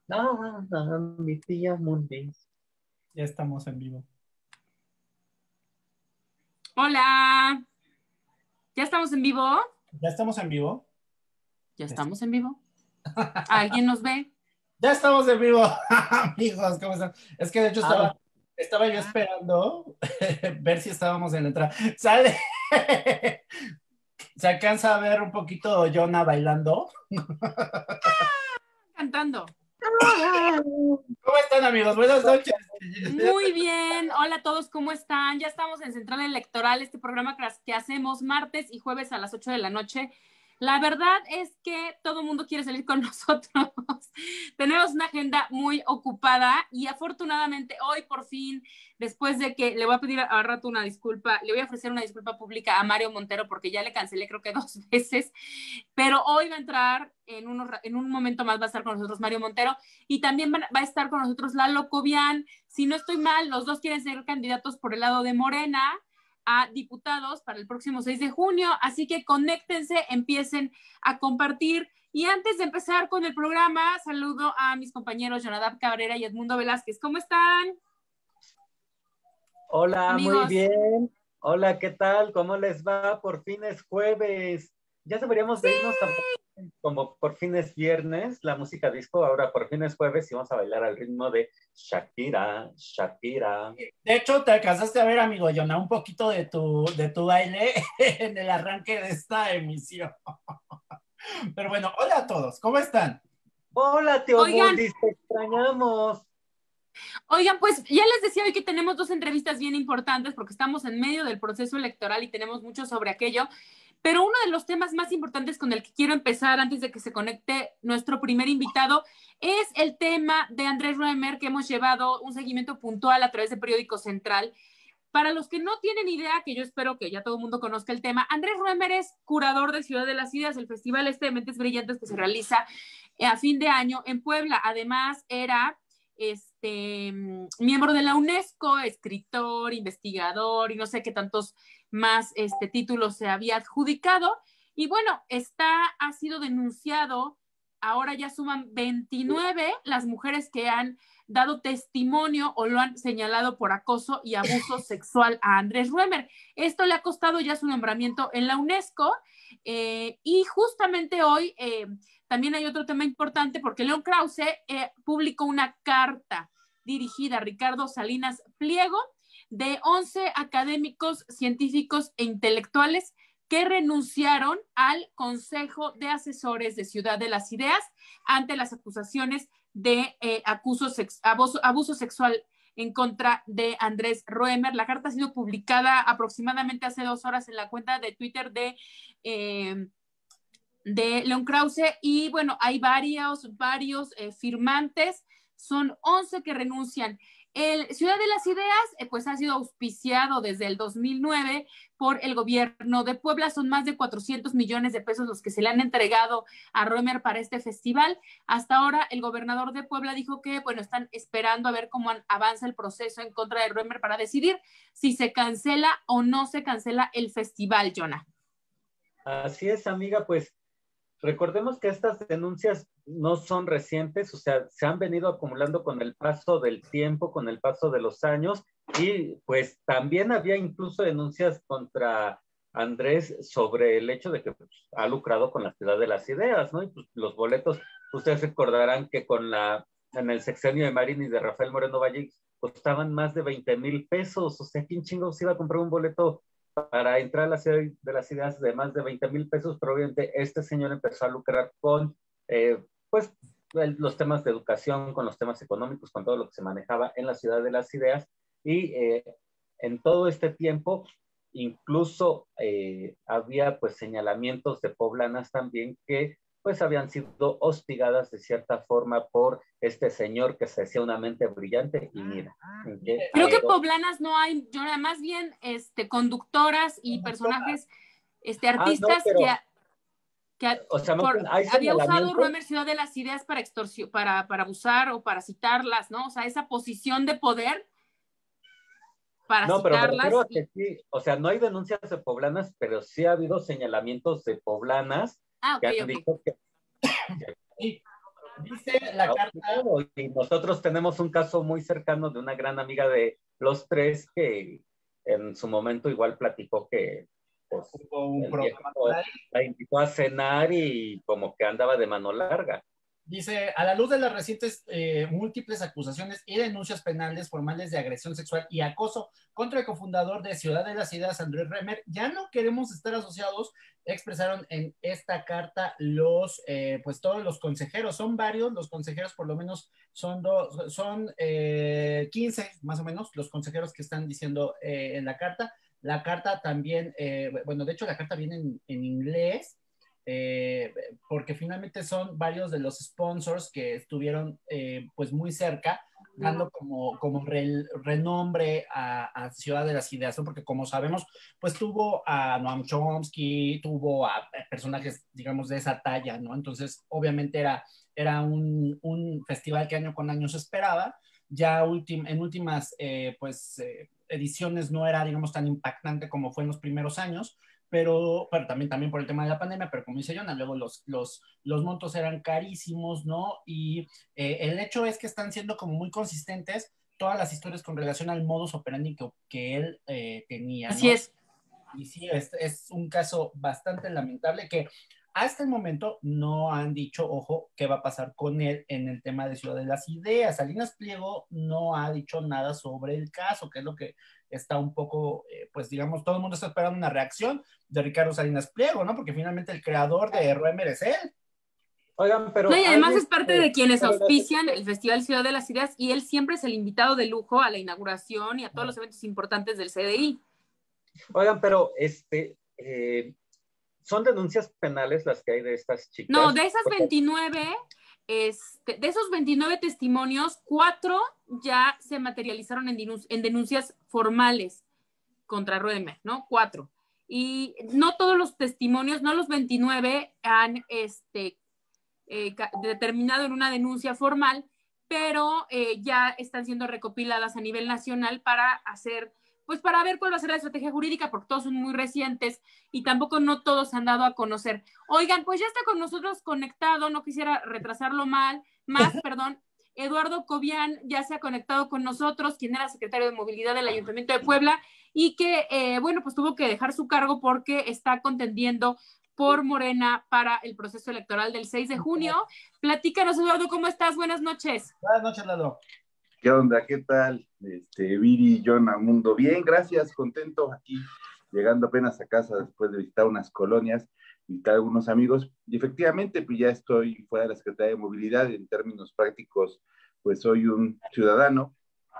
Mi tía Mundi. Ya estamos en vivo. Hola, ¿ya estamos en vivo? ¿Ya estamos en vivo? ¿Ya estamos en vivo? ¿Alguien nos ve? Ya estamos en vivo, amigos, ¿cómo están? Es que de hecho estaba yo esperando ver si estábamos en la entrada. ¡Sale! ¿Se alcanza a ver un poquito Jonah bailando? Cantando. ¿Cómo están, amigos? Buenas noches. Muy bien. Hola a todos, ¿cómo están? Ya estamos en Central Electoral, este programa que hacemos martes y jueves a las 8 de la noche. La verdad es que todo el mundo quiere salir con nosotros. Tenemos una agenda muy ocupada y afortunadamente hoy por fin, después de que le voy a pedir a rato una disculpa, le voy a ofrecer una disculpa pública a Mario Montero porque ya le cancelé creo que 2 veces, pero hoy va a entrar en un momento más, va a estar con nosotros Mario Montero y también va a estar con nosotros Lalo Cobian. Si no estoy mal, los dos quieren ser candidatos por el lado de Morena a diputados para el próximo 6 de junio, así que conéctense, empiecen a compartir. Y antes de empezar con el programa, saludo a mis compañeros Jonadab Cabrera y Edmundo Velázquez. ¿Cómo están? Hola, amigos. Muy bien. Hola, ¿qué tal? ¿Cómo les va? Por fin es jueves. Ya deberíamos de irnos como por fin es viernes, la música disco, ahora por fin es jueves y vamos a bailar al ritmo de Shakira, Shakira. De hecho, te alcanzaste a ver, amigo Jonah, un poquito de tu baile en el arranque de esta emisión. Pero bueno, hola a todos, ¿cómo están? Hola, tío Mundis, te extrañamos. Oigan, pues ya les decía hoy que tenemos 2 entrevistas bien importantes porque estamos en medio del proceso electoral y tenemos mucho sobre aquello, pero uno de los temas más importantes con el que quiero empezar antes de que se conecte nuestro primer invitado es el tema de Andrés Roemer, que hemos llevado un seguimiento puntual a través de Periódico Central. Para los que no tienen idea, que yo espero que ya todo el mundo conozca el tema, Andrés Roemer es curador de Ciudad de las Ideas, el festival de Mentes Brillantes que se realiza a fin de año en Puebla. Además, era miembro de la UNESCO, escritor, investigador y no sé qué tantos más títulos se había adjudicado. Y bueno, ha sido denunciado, ahora ya suman 29 las mujeres que han dado testimonio o lo han señalado por acoso y abuso sexual a Andrés Roemer. Esto le ha costado ya su nombramiento en la UNESCO y justamente hoy también hay otro tema importante porque León Krause publicó una carta dirigida a Ricardo Salinas Pliego de 11 académicos, científicos e intelectuales que renunciaron al Consejo de Asesores de Ciudad de las Ideas ante las acusaciones de abuso sexual en contra de Andrés Roemer. La carta ha sido publicada aproximadamente hace 2 horas en la cuenta de Twitter de León Krause y bueno, hay varios firmantes, son 11 que renuncian. El Ciudad de las Ideas pues ha sido auspiciado desde el 2009 por el gobierno de Puebla, son más de 400 millones de pesos los que se le han entregado a Roemer para este festival. Hasta ahora el gobernador de Puebla dijo que bueno, están esperando a ver cómo avanza el proceso en contra de Roemer para decidir si se cancela o no se cancela el festival, Jonah. Así es, amiga, pues recordemos que estas denuncias no son recientes, o sea, se han venido acumulando con el paso del tiempo, con el paso de los años, y pues también había incluso denuncias contra Andrés sobre el hecho de que pues, ha lucrado con la Ciudad de las Ideas, ¿no? Y pues los boletos, ustedes recordarán que en el sexenio de Marín y de Rafael Moreno Valle costaban más de 20,000 pesos, o sea, ¿quién chingados iba a comprar un boleto para entrar a la Ciudad de las Ideas de más de 20,000 pesos? Pero obviamente este señor empezó a lucrar con pues los temas de educación, con los temas económicos, con todo lo que se manejaba en la Ciudad de las Ideas y en todo este tiempo incluso había pues señalamientos de poblanas también que pues habían sido hostigadas de cierta forma por este señor que se decía una mente brillante y mira. Creo que poblanas no hay, yo más bien conductoras y personajes, artistas que o sea, había usado Roemer Ciudad de las Ideas para extorsión, para abusar o para citarlas, ¿no? O sea, esa posición de poder para citarlas. Pero que sí, o sea, no hay denuncias de poblanas, pero sí ha habido señalamientos de poblanas que han dicho que Dice la carta. Y nosotros tenemos un caso muy cercano de una gran amiga de los tres que en su momento igual platicó que pues, Hubo un problema por ahí. la invitó a cenar y como que andaba de mano larga. Dice, a la luz de las recientes múltiples acusaciones y denuncias penales formales de agresión sexual y acoso contra el cofundador de Ciudad de las Ideas, Andrés Remer, ya no queremos estar asociados, expresaron en esta carta pues todos los consejeros, son varios, los consejeros por lo menos son 15 más o menos los consejeros que están diciendo en la carta. La carta también, bueno, de hecho la carta viene en inglés, porque finalmente son varios de los sponsors que estuvieron pues muy cerca, dando como renombre a Ciudad de las Ideas, ¿no? Porque como sabemos, pues tuvo a Noam Chomsky, tuvo a personajes, digamos, de esa talla, ¿no? Entonces, obviamente era un festival que año con año se esperaba, ya en últimas ediciones no era, digamos, tan impactante como fue en los primeros años, pero también por el tema de la pandemia, pero como dice Jonah, luego los montos eran carísimos, ¿no? Y el hecho es que están siendo como muy consistentes todas las historias con relación al modus operandi que él tenía, ¿no? Así es. Y sí, es un caso bastante lamentable que hasta el momento no han dicho, ojo, qué va a pasar con él en el tema de Ciudad de las Ideas. Salinas Pliego no ha dicho nada sobre el caso, que es lo que está un poco, pues digamos, todo el mundo está esperando una reacción de Ricardo Salinas Pliego, ¿no? Porque finalmente el creador de Roemer es él. Oigan, pero... No, y además es parte de quienes auspician el Festival Ciudad de las Ideas y él siempre es el invitado de lujo a la inauguración y a todos los eventos importantes del CDI. Oigan, pero ¿son denuncias penales las que hay de estas chicas? No, de esas 29, de esos 29 testimonios, 4 ya se materializaron en denuncias formales contra Roemer, ¿no? 4. Y no todos los testimonios, no los 29 han determinado en una denuncia formal, pero ya están siendo recopiladas a nivel nacional para hacer, pues para ver cuál va a ser la estrategia jurídica, porque todos son muy recientes y tampoco no todos se han dado a conocer. Oigan, pues ya está con nosotros conectado, no quisiera retrasarlo más, perdón. Eduardo Cobian ya se ha conectado con nosotros, quien era secretario de Movilidad del Ayuntamiento de Puebla y que, bueno, pues tuvo que dejar su cargo porque está contendiendo por Morena para el proceso electoral del 6 de junio. Platícanos, Eduardo, ¿cómo estás? Buenas noches. Buenas noches, Lalo. ¿Qué onda? ¿Qué tal? Viri, Jonah, Mundo. Bien, gracias, contento aquí, llegando apenas a casa después de visitar unas colonias, visitar a algunos amigos, y efectivamente, pues ya estoy fuera de la Secretaría de Movilidad, en términos prácticos, pues soy un ciudadano,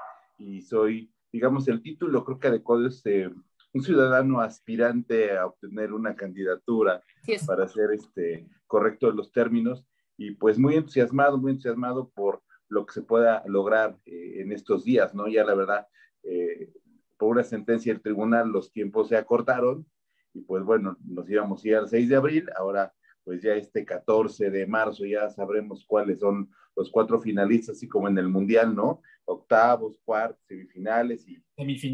y soy, digamos, el título creo que adecuado es un ciudadano aspirante a obtener una candidatura para ser correcto en los términos, y pues muy entusiasmado por lo que se pueda lograr en estos días, ¿no? Ya la verdad, por una sentencia del tribunal los tiempos se acortaron y pues bueno, nos íbamos a ir al 6 de abril, ahora pues ya 14 de marzo ya sabremos cuáles son los 4 finalistas, así como en el Mundial, ¿no? Octavos, cuartos, semifinales y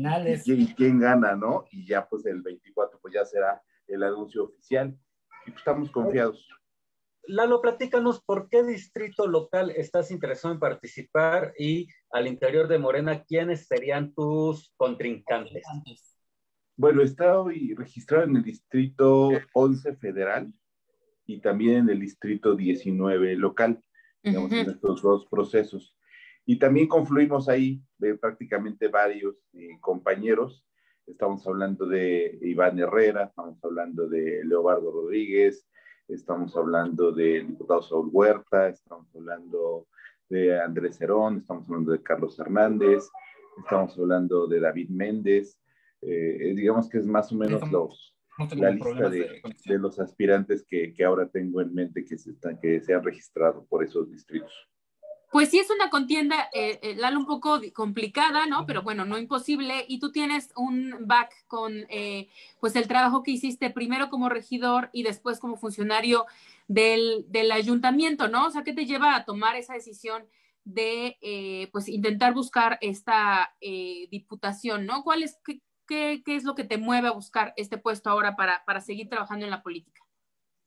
quién gana, ¿no? Y ya pues el 24 pues ya será el anuncio oficial y pues estamos confiados. Lalo, platícanos por qué distrito local estás interesado en participar y al interior de Morena, ¿quiénes serían tus contrincantes? Bueno, estoy registrado en el distrito 11 federal y también en el distrito 19 local, digamos, en estos 2 procesos. Y también confluimos ahí prácticamente varios compañeros. Estamos hablando de Iván Herrera, estamos hablando de Leobardo Rodríguez, estamos hablando del diputado Saúl Huerta, estamos hablando de Andrés Herón, estamos hablando de Carlos Hernández, estamos hablando de David Méndez, digamos que es más o menos la lista de los aspirantes que ahora tengo en mente que se han registrado por esos distritos. Pues sí es una contienda, Lalo, un poco complicada, ¿no? Pero bueno, no imposible. Y tú tienes un back con pues el trabajo que hiciste primero como regidor y después como funcionario del ayuntamiento, ¿no? O sea, ¿qué te lleva a tomar esa decisión de pues intentar buscar esta diputación, ¿no? ¿Qué es lo que te mueve a buscar este puesto ahora para seguir trabajando en la política?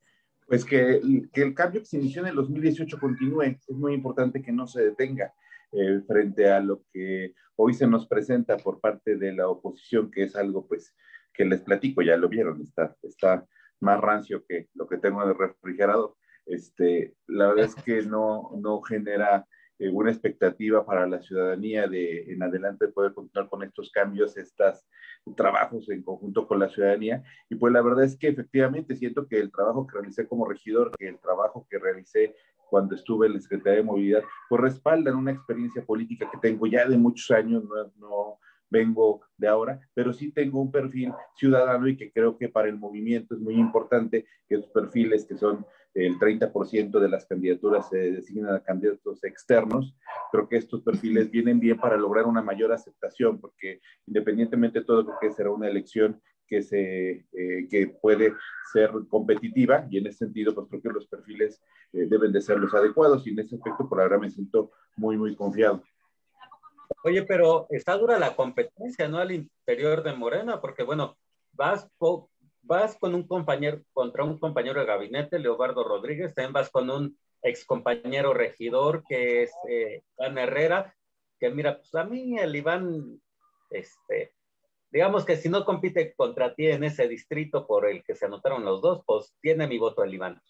Pues que el cambio que se inició en el 2018 continúe. Es muy importante que no se detenga frente a lo que hoy se nos presenta por parte de la oposición, que es algo pues que les platico, ya lo vieron, está más rancio que lo que tengo en el refrigerador. La verdad es que no genera una expectativa para la ciudadanía de en adelante poder continuar con estos cambios, estos trabajos en conjunto con la ciudadanía. Y pues la verdad es que efectivamente siento que el trabajo que realicé como regidor, que el trabajo que realicé cuando estuve en la Secretaría de Movilidad, pues respaldan una experiencia política que tengo ya de muchos años, no vengo de ahora, pero sí tengo un perfil ciudadano y que creo que para el movimiento es muy importante que esos perfiles que son el 30% de las candidaturas se designan a candidatos externos. Creo que estos perfiles vienen bien para lograr una mayor aceptación, porque independientemente de todo, creo que será una elección que puede ser competitiva, y en ese sentido, pues creo que los perfiles deben de ser los adecuados, y en ese aspecto por ahora me siento muy confiado. Oye, pero está dura la competencia, ¿no? Al interior de Morena, porque bueno, vas con un compañero, contra un compañero de gabinete, Leobardo Rodríguez, también vas con un ex compañero regidor que es Iván Herrera, que mira, pues a mí el Iván, digamos que si no compite contra ti en ese distrito por el que se anotaron los dos, pues tiene mi voto el Iván.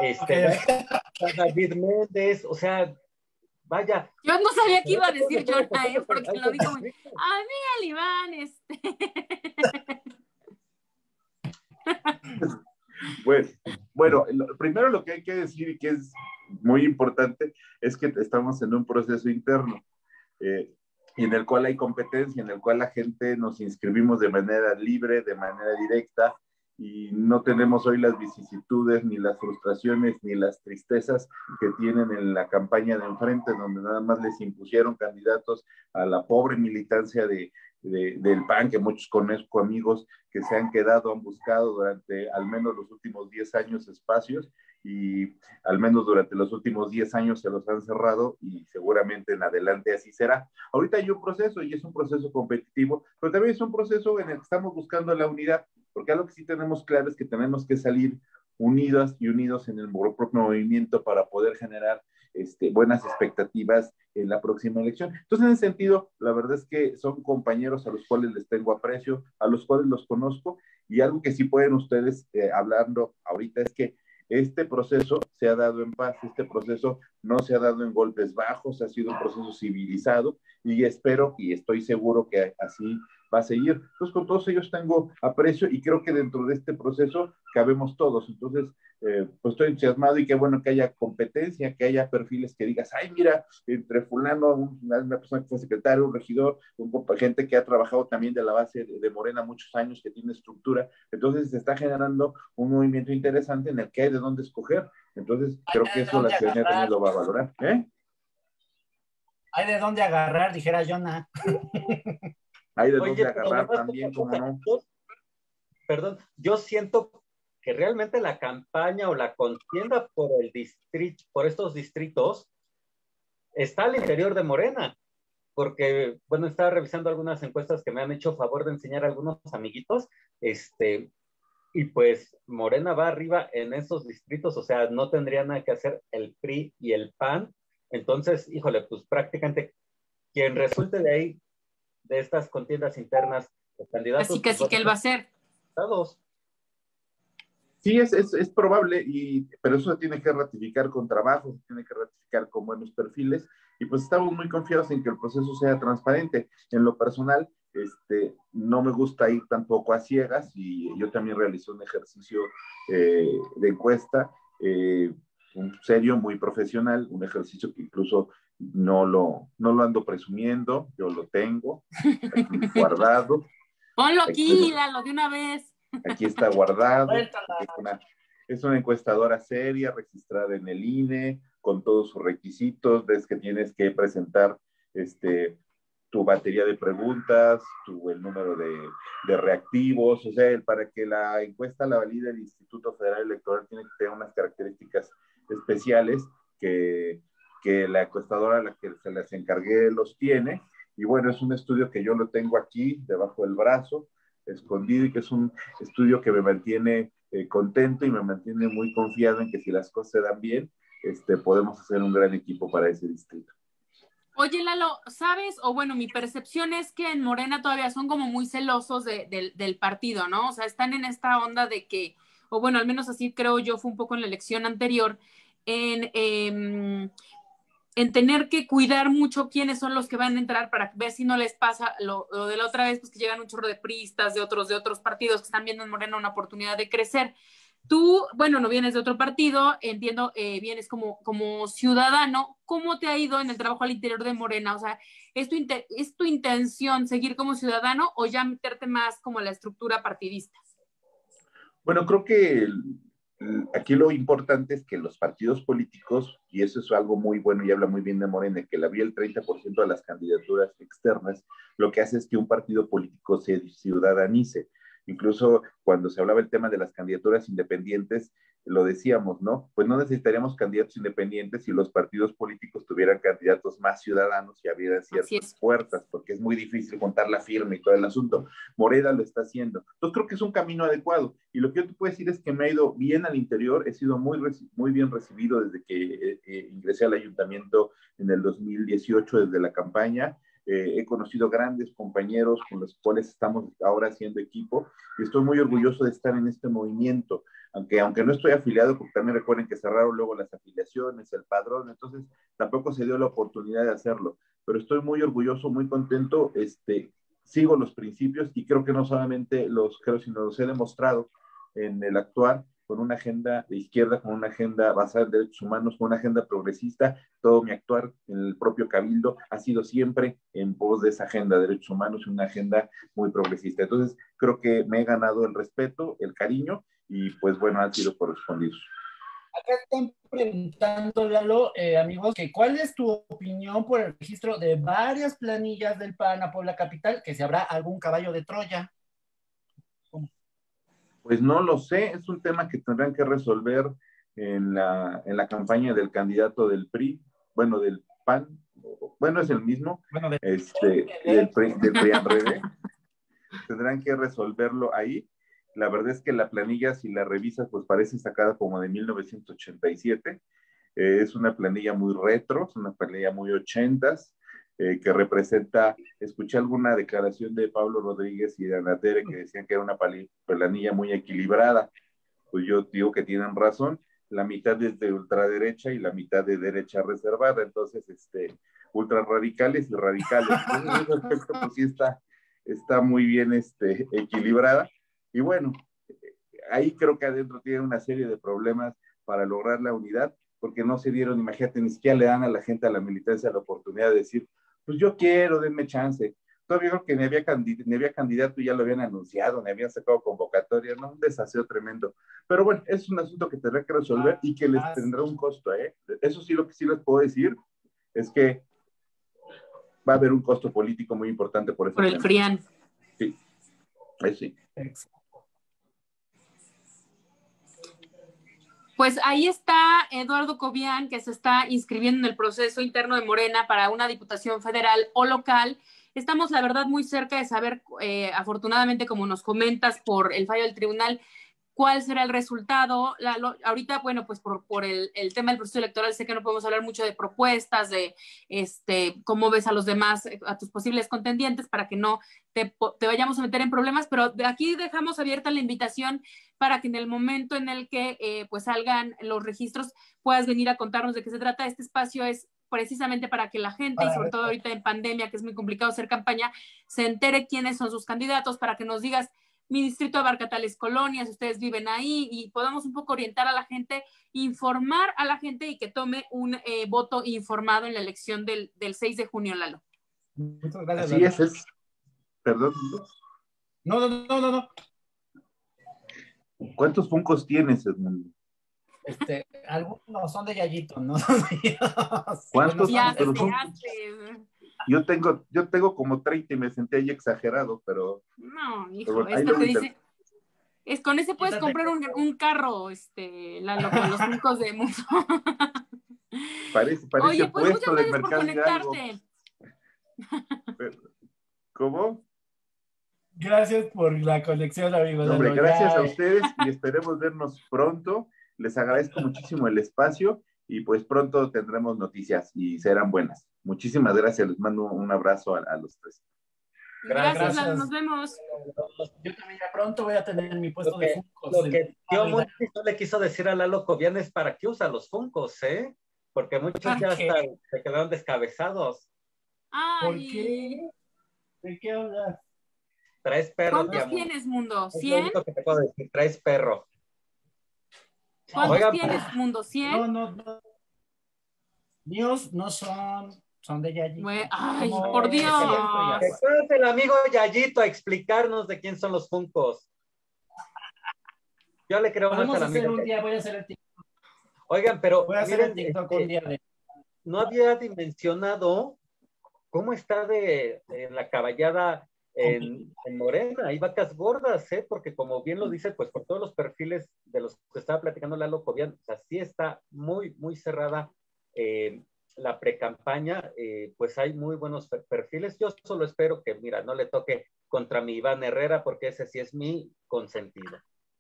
David Méndez, o sea, vaya. Yo no sabía qué iba a decir Jonah, porque lo dijo muy... A mí el Iván, Bueno, primero lo que hay que decir y que es muy importante es que estamos en un proceso interno en el cual hay competencia, en el cual la gente nos inscribimos de manera libre, de manera directa, y no tenemos hoy las vicisitudes, ni las frustraciones, ni las tristezas que tienen en la campaña de enfrente, donde nada más les impusieron candidatos a la pobre militancia del PAN, que muchos conozco amigos que se han quedado, han buscado durante al menos los últimos 10 años espacios, y al menos durante los últimos 10 años se los han cerrado, y seguramente en adelante así será. Ahorita hay un proceso, y es un proceso competitivo, pero también es un proceso en el que estamos buscando la unidad, porque algo que sí tenemos claro es que tenemos que salir unidas y unidos en el propio movimiento para poder generar buenas expectativas en la próxima elección. Entonces, en ese sentido, la verdad es que son compañeros a los cuales les tengo aprecio, a los cuales los conozco, y algo que sí pueden ustedes hablando ahorita es que este proceso se ha dado en paz, este proceso no se ha dado en golpes bajos, ha sido un proceso civilizado, y espero y estoy seguro que así va a seguir. Entonces, con todos ellos tengo aprecio, y creo que dentro de este proceso cabemos todos. Entonces, pues estoy entusiasmado, y qué bueno que haya competencia, que haya perfiles que digas, ay, mira, entre fulano, una persona que fue secretario, un regidor, gente que ha trabajado también de la base de Morena muchos años, que tiene estructura. Entonces, se está generando un movimiento interesante en el que hay de dónde escoger. Entonces, creo que eso la ciudadanía también lo va a valorar. Hay de dónde agarrar, dijera Jonah. Hay de dónde agarrar también, como no. Perdón, yo siento que realmente la campaña o la contienda por el distrito, por estos distritos, está al interior de Morena, porque, bueno, estaba revisando algunas encuestas que me han hecho favor de enseñar a algunos amiguitos, y pues Morena va arriba en esos distritos, o sea, no tendría nada que hacer el PRI y el PAN. Entonces, híjole, pues prácticamente quien resulte de ahí, de estas contiendas internas, los candidatos... Así que sí que él va a ser. Todos. Sí, es probable, pero eso se tiene que ratificar con trabajo, se tiene que ratificar con buenos perfiles, y pues estamos muy confiados en que el proceso sea transparente. En lo personal, no me gusta ir tampoco a ciegas, y yo también realicé un ejercicio de encuesta, serio, muy profesional, un ejercicio que incluso no lo ando presumiendo, yo lo tengo aquí guardado. Ponlo aquí, Lalo, de una vez. Aquí está guardado. Es una encuestadora seria, registrada en el INE, con todos sus requisitos. Ves que tienes que presentar tu batería de preguntas, el número de reactivos. O sea, para que la encuesta la valide el Instituto Federal Electoral, tiene que tener unas características especiales que la encuestadora a la que se las encargué los tiene. Y bueno, es un estudio que yo lo tengo aquí debajo del brazo, escondido, y que es un estudio que me mantiene contento y me mantiene muy confiado en que si las cosas se dan bien, podemos hacer un gran equipo para ese distrito. Oye, Lalo, ¿sabes? O bueno, mi percepción es que en Morena todavía son como muy celosos del partido, ¿no? O sea, están en esta onda de que, o bueno, al menos así creo yo, fue un poco en la elección anterior, en tener que cuidar mucho quiénes son los que van a entrar para ver si no les pasa lo de la otra vez, pues que llegan un chorro de priistas, de otros partidos que están viendo en Morena una oportunidad de crecer. Tú, bueno, no vienes de otro partido, entiendo, vienes como ciudadano. ¿Cómo te ha ido en el trabajo al interior de Morena? O sea, ¿es tu intención seguir como ciudadano o ya meterte más como a la estructura partidista? Bueno, creo que aquí lo importante es que los partidos políticos, y eso es algo muy bueno y habla muy bien de Morena, que la vía el 30% de las candidaturas externas, lo que hace es que un partido político se ciudadanice. Incluso cuando se hablaba el tema de las candidaturas independientes, lo decíamos, ¿no? Pues no necesitaríamos candidatos independientes si los partidos políticos tuvieran candidatos más ciudadanos y abrieran ciertas puertas, porque es muy difícil contar la firma y todo el asunto. Morena lo está haciendo. Entonces creo que es un camino adecuado. Y lo que yo te puedo decir es que me ha ido bien al interior, he sido muy bien recibido desde que ingresé al ayuntamiento en el 2018, desde la campaña. He conocido grandes compañeros con los cuales estamos ahora haciendo equipo y estoy muy orgulloso de estar en este movimiento, aunque no estoy afiliado, porque también recuerden que cerraron luego las afiliaciones, el padrón, entonces tampoco se dio la oportunidad de hacerlo, pero estoy muy orgulloso, muy contento, sigo los principios y creo que no solamente sino los he demostrado en el actuar con una agenda de izquierda, con una agenda basada en derechos humanos, con una agenda progresista. Todo mi actuar en el propio Cabildo ha sido siempre en pos de esa agenda de derechos humanos y una agenda muy progresista. Entonces, creo que me he ganado el respeto, el cariño y pues bueno, han sido correspondidos. Acá están preguntando, Lalo, amigos, que cuál es tu opinión por el registro de varias planillas del PAN a Puebla Capital, que si habrá algún caballo de Troya. Pues no lo sé, es un tema que tendrán que resolver en la campaña del candidato del PRI, bueno, del PAN, bueno, es el mismo, bueno, del PRI-ANRED, tendrán que resolverlo ahí. La verdad es que la planilla, si la revisas, pues parece sacada como de 1987, es una planilla muy retro, es una planilla muy ochentas, que representa, escuché alguna declaración de Pablo Rodríguez y de Ana Tere que decían que era una planilla muy equilibrada. Pues yo digo que tienen razón, la mitad es de ultraderecha y la mitad de derecha reservada, entonces ultra radicales y radicales. Entonces, en ese aspecto, pues sí está muy bien equilibrada. Y bueno, ahí creo que adentro tiene una serie de problemas para lograr la unidad, porque no se dieron, imagínate, ni siquiera le dan a la gente, a la militancia, la oportunidad de decir, pues yo quiero, denme chance. Todavía creo que ni había candidato y ya lo habían anunciado, ni habían sacado convocatoria, ¿no? Un desaseo tremendo. Pero bueno, es un asunto que tendrá que resolver y que les tendrá un costo, ¿eh? Eso sí, lo que sí les puedo decir es que va a haber un costo político muy importante por eso. Por el FRIAN. Sí, sí. Pues ahí está Eduardo Cobian, que se está inscribiendo en el proceso interno de Morena para una diputación federal o local. Estamos, la verdad, muy cerca de saber, afortunadamente, como nos comentas, por el fallo del tribunal, cuál será el resultado. Ahorita, bueno, pues por el tema del proceso electoral, sé que no podemos hablar mucho de propuestas, de cómo ves a los demás, a tus posibles contendientes, para que no te vayamos a meter en problemas, pero de aquí dejamos abierta la invitación para que en el momento en el que pues salgan los registros puedas venir a contarnos de qué se trata. Este espacio es precisamente para que la gente, y sobre todo ahorita en pandemia, que es muy complicado hacer campaña, se entere quiénes son sus candidatos, para que nos digas, mi distrito abarca tales colonias, ustedes viven ahí, y podamos un poco orientar a la gente, informar a la gente y que tome un voto informado en la elección del 6 de junio, Lalo. Muchas gracias, Así Lalo. es. Perdón. No. ¿Cuántos funcos tienes, Edmundo? Algunos son de Yayito, ¿no? ¿Cuántos? Ya Pero se hace. Yo tengo como 30 y me senté ahí exagerado, No, hijo, pero esto te dice, con ese puedes comprar un carro, Lalo, con los funcos de mundo. Parece Oye, pues puesto muchas del gracias por mercado conectarte. ¿Cómo? Gracias por la conexión, amigo. No, hombre, Lalo. gracias a Ya, ustedes y esperemos vernos pronto. Les agradezco muchísimo el espacio y pues pronto tendremos noticias y serán buenas. Muchísimas gracias, les mando un abrazo a los tres. Gracias, Lalo, gracias. nos vemos. Yo también ya pronto voy a tener mi puesto Lo de que, Funkos. lo que tío Monchis no le quiso decir a Lalo Cobian es para qué usa los Funkos, ¿eh? Porque muchos ¿Para ya qué? hasta se quedaron descabezados. ¿Por Ay, qué? ¿De qué hablas? Traes perro, tía ¿cuántos Monchis. tienes, Mundo? Es lo ¿100? único que te puedo decir, traes perro. ¿Cuántos Oigan, tienes, Mundo? ¿100? No. Míos no son de Yayi. Ay, Como por Dios. siempre, ya. que pase el amigo Yayito a explicarnos de quién son los Funkos. Yo le creo más Podemos al hacer amigo un día, Yayito. voy a hacer el TikTok. Oigan, pero Voy a hacer el miren, TikTok un día de. no había dimensionado cómo está de la caballada en Morena. Hay vacas gordas, ¿eh? Porque como bien lo dice, pues por todos los perfiles de los que estaba platicando Lalo Cobian, o sea, sí está muy, muy cerrada la precampaña, pues hay muy buenos perfiles. Yo solo espero que, mira, no le toque contra mi Iván Herrera, porque ese sí es mi consentido.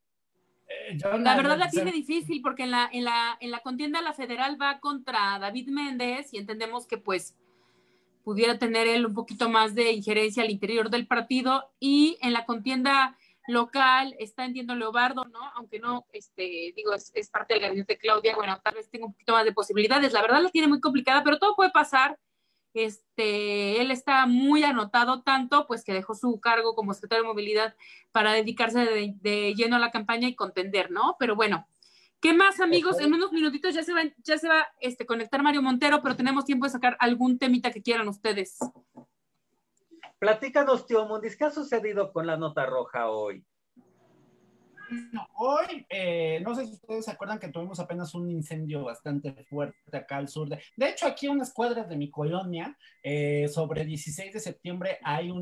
La verdad la tiene difícil porque en la contienda la federal va contra David Méndez y entendemos que pues pudiera tener él un poquito más de injerencia al interior del partido, y en la contienda local está, entiendo, Leobardo, ¿no? Aunque no, digo, es parte del gabinete de Claudia, bueno, tal vez tenga un poquito más de posibilidades. La verdad la tiene muy complicada, pero todo puede pasar. Él está muy anotado, tanto pues que dejó su cargo como secretario de movilidad para dedicarse de lleno a la campaña y contender, ¿no? Pero bueno, ¿qué más, amigos? En unos minutitos ya se va a conectar Mario Montero, pero tenemos tiempo de sacar algún temita que quieran ustedes. Platícanos, tío Mundis, ¿qué ha sucedido con la nota roja hoy? No, hoy, no sé si ustedes se acuerdan que tuvimos apenas un incendio bastante fuerte acá al sur. De hecho, aquí a unas cuadras de mi colonia, sobre el 16 de septiembre, hay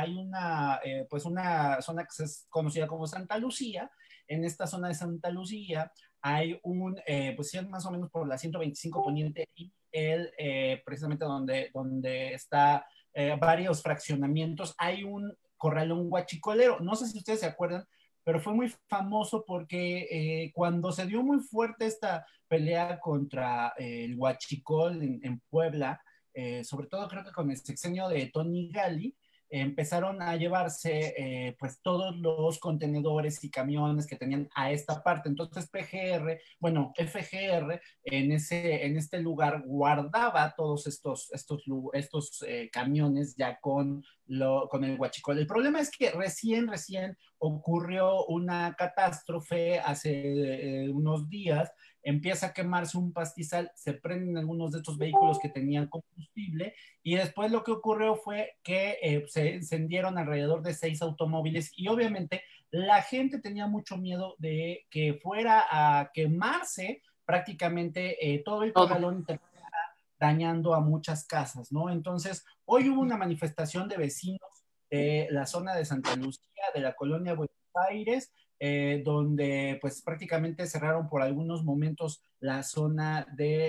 pues una zona que es conocida como Santa Lucía. En esta zona de Santa Lucía hay pues sí, más o menos por la 125 Poniente y precisamente donde está varios fraccionamientos, hay un corralón huachicolero. No sé si ustedes se acuerdan, pero fue muy famoso porque cuando se dio muy fuerte esta pelea contra el Huachicol en Puebla, sobre todo creo que con el sexenio de Tony Gali, empezaron a llevarse pues todos los contenedores y camiones que tenían a esta parte. Entonces bueno, FGR en este lugar guardaba todos estos camiones ya con el huachicol. El problema es que recién ocurrió una catástrofe hace unos días, empieza a quemarse un pastizal, se prenden algunos de estos vehículos que tenían combustible, y después lo que ocurrió fue que se encendieron alrededor de 6 automóviles, y obviamente la gente tenía mucho miedo de que fuera a quemarse prácticamente todo el corralón, dañando a muchas casas, ¿no? Entonces, hoy hubo una manifestación de vecinos de la zona de Santa Lucía, de la colonia Buenos Aires, donde pues prácticamente cerraron por algunos momentos la zona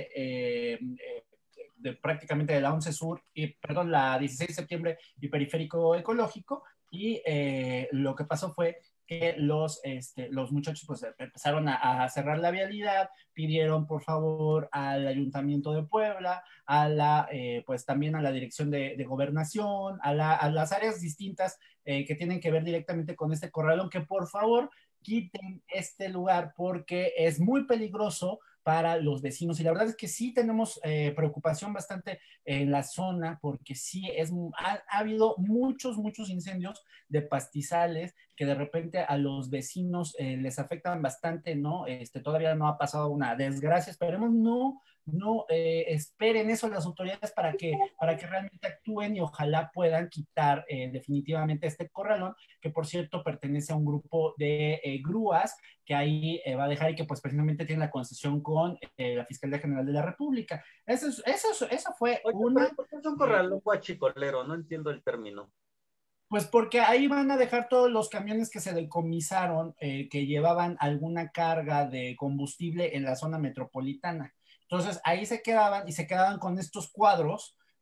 de prácticamente de la 11 Sur, perdón, la 16 de septiembre y Periférico Ecológico, y lo que pasó fue que los muchachos pues empezaron a cerrar la vialidad, pidieron por favor al Ayuntamiento de Puebla, pues también a la Dirección de Gobernación, a las áreas distintas que tienen que ver directamente con este corralón, que por favor quiten este lugar porque es muy peligroso para los vecinos. Y la verdad es que sí tenemos preocupación bastante en la zona, porque sí ha habido muchos incendios de pastizales que de repente a los vecinos les afectan bastante, ¿no? Todavía no ha pasado una desgracia, esperemos no esperen eso las autoridades para que realmente actúen y ojalá puedan quitar definitivamente este corralón, que por cierto pertenece a un grupo de grúas que ahí va a dejar, y que pues precisamente tiene la concesión con la Fiscalía General de la República. Eso fue. Oye, ¿por qué es un corralón guachicolero? No entiendo el término. Pues porque ahí van a dejar todos los camiones que se decomisaron, que llevaban alguna carga de combustible en la zona metropolitana. Entonces ahí se quedaban con estos cuadros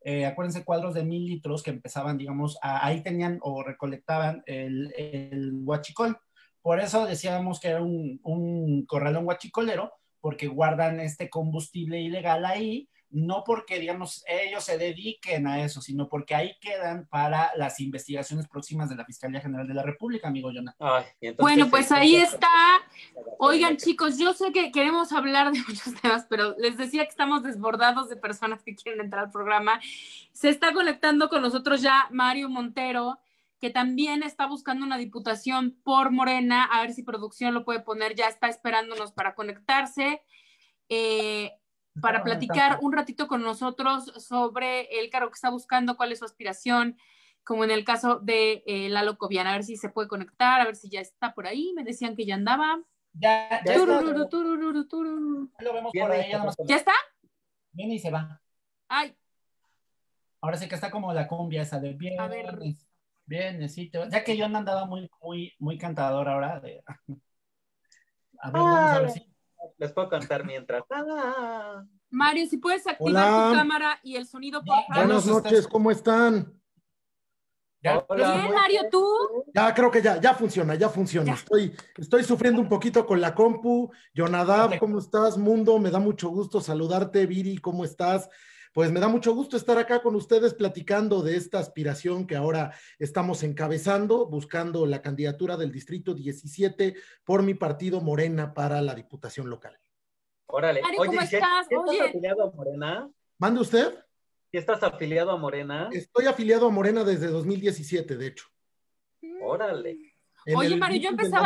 acuérdense, cuadros de 1000 litros que empezaban, digamos, ahí tenían o recolectaban el huachicol. Por eso decíamos que era un corralón huachicolero, porque guardan este combustible ilegal ahí, no porque, digamos, ellos se dediquen a eso, sino porque ahí quedan para las investigaciones próximas de la Fiscalía General de la República, amigo Jonah. Ay, entonces, bueno, pues ahí está. Oigan, chicos, yo sé que queremos hablar de muchos temas, pero les decía que estamos desbordados de personas que quieren entrar al programa. Se está conectando con nosotros ya Mario Montero, que también está buscando una diputación por Morena. A ver si producción lo puede poner, ya está esperándonos para conectarse. Para platicar un ratito con nosotros sobre el cargo que está buscando, cuál es su aspiración, como en el caso de Lalo Cobian. A ver si se puede conectar, a ver si ya está por ahí. Me decían que ya andaba. Ya Turururu, turururu, turururu. lo vemos por ahí. ¿Ya está? Viene y se va. Ay. Ahora sí que está como la cumbia esa de viernes, sí, ya que yo andaba muy cantador ahora. A ver, vamos a ver si. Les puedo cantar mientras. Mario, si puedes activar tu cámara y el sonido, por favor. Buenas noches, ¿cómo están? Hola, bien, Mario, ¿tú? Ya, creo que ya funciona. Ya. Estoy sufriendo un poquito con la compu. Jonadab, ¿cómo estás? Mundo, me da mucho gusto saludarte. Viri, ¿cómo estás? Pues me da mucho gusto estar acá con ustedes platicando de esta aspiración que ahora estamos encabezando, buscando la candidatura del Distrito 17 por mi partido Morena para la Diputación Local. Órale. Mario, ¿cómo estás? ¿Estás afiliado a Morena? ¿Mande usted? ¿Estás afiliado a Morena? Estoy afiliado a Morena desde 2017, de hecho. Órale. Oye, Mario, yo empezaba...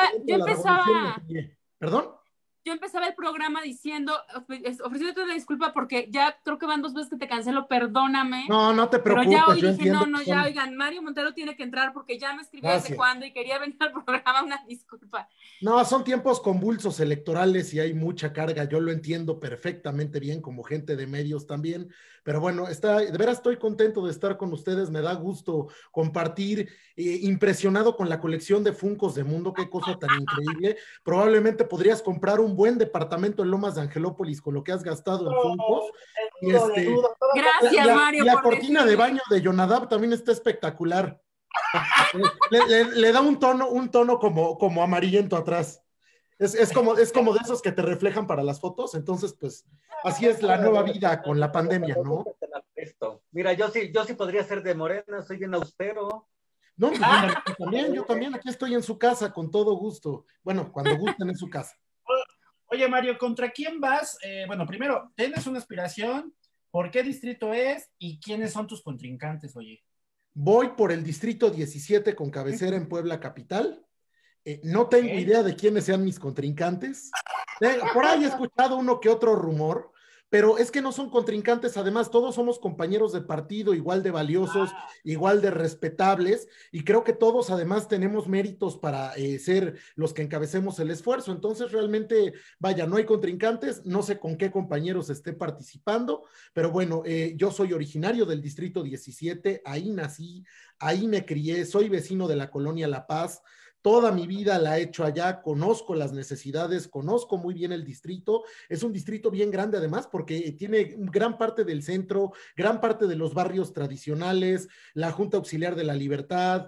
¿Perdón? Yo empezaba el programa diciendo, ofreciéndote una disculpa porque ya creo que van 2 veces que te cancelo, perdóname. No te preocupes. Pero ya hoy yo dije, entiendo ya, oigan, Mario Montero tiene que entrar porque ya me escribió desde cuándo y quería venir al programa, una disculpa. No, son tiempos convulsos electorales y hay mucha carga, yo lo entiendo perfectamente bien como gente de medios también, pero bueno, de veras estoy contento de estar con ustedes, me da gusto compartir, impresionado con la colección de Funkos de Mundo, qué cosa tan increíble. Probablemente podrías comprar un buen departamento en Lomas de Angelópolis con lo que has gastado en Funkos. Y gracias, Mario. Y la cortina de baño de Jonadab también está espectacular. le da un tono como amarillento atrás. Es como de esos que te reflejan para las fotos, entonces pues así es la nueva vida con la pandemia, ¿no? Mira, yo sí podría ser de Morena, soy bien austero. No, yo también, aquí estoy en su casa con todo gusto. Bueno, cuando gusten en su casa. Oye, Mario, ¿contra quién vas? Bueno, primero, ¿tienes una aspiración? ¿Por qué distrito es? ¿Y quiénes son tus contrincantes, oye? Voy por el distrito 17 con cabecera en Puebla Capital. No tengo idea de quiénes sean mis contrincantes. Por ahí he escuchado uno que otro rumor, pero es que no son contrincantes, además todos somos compañeros de partido, igual de valiosos, igual de respetables, y creo que todos además tenemos méritos para ser los que encabecemos el esfuerzo, entonces realmente, vaya, no hay contrincantes, no sé con qué compañeros esté participando, pero bueno, yo soy originario del Distrito 17, ahí nací, ahí me crié, soy vecino de la Colonia La Paz, toda mi vida la he hecho allá, conozco las necesidades, conozco muy bien el distrito, es un distrito bien grande además porque tiene gran parte del centro, gran parte de los barrios tradicionales, la Junta Auxiliar de la Libertad,